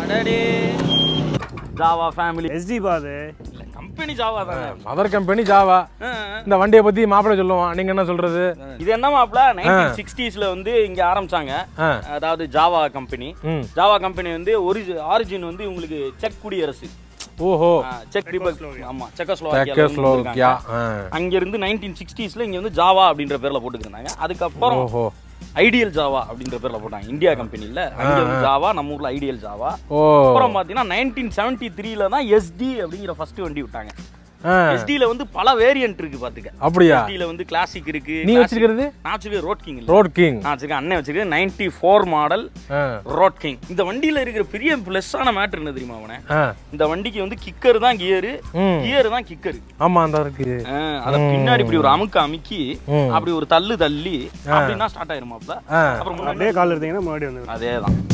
அடடே Java family SD பாது இல்ல கம்பெனி ஜாவா தானே மதர் கம்பெனி ஜாவா இந்த வண்டியை பத்தி மாப்பிள்ளை சொல்லுவான் நீங்க என்ன சொல்றது இது என்ன மாப்பிள்ள 1960ஸ்ல வந்து இங்க ஆரம்பிச்சாங்க அதாவது ஜாவா கம்பெனி வந்து ஆரிஜின் வந்து உங்களுக்கு செக் குடியரசு ஓஹோ செக் ரிபப்ளிக் ஆமா செக்கோஸ்லோவாக்கியா அங்க இருந்து 1960ஸ்ல இங்க வந்து ஜாவா அப்படின்ற பேர்ல போட்டுக்கிட்டாங்க அதுக்கப்புறம் ஓஹோ ஐடியல் ஜாவா அப்படின்ற பேர்ல போட்டாங்க இந்தியா கம்பெனில அங்க வந்து ஜாவா நம்ம ஊர்ல ஐடியல் ஜாவா அப்புறம் பாத்தீங்கன்னா 1973ல தான் SD அப்படிங்கிற ஃபர்ஸ்ட் வண்டி விட்டாங்க SD-ல வந்து பல வேரியன்ட் இருக்கு பாத்துக்க அப்படியா SD-ல வந்து கிளாசிக் இருக்கு நீ வச்சிருக்கிறது நான் வச்சிருக்கேன் ரோட் கிங் ரோட் கிங் நான் வச்சிருக்கேன் அண்ணன் வச்சிருக்கேன் 94 மாடல் ரோட் கிங் இந்த வண்டியில இருக்கிற பெரிய பிளஸ்ஸான மேட்டர் என்ன தெரியுமா அவனே இந்த வண்டிக்கு வந்து கிக்கர் தான் கியர் தான் கிக்கர் ஆமா அந்த இருக்கு அத பின்னாடி இப்படி ஒரு அமுக்கி அப்படி ஒரு தள்ளி அப்படினா ஸ்டார்ட் ஆயிருமாப்ல அப்புறம் அப்படியே கால் எடுத்தீங்கன்னா முன்னாடி வந்து அதேதான்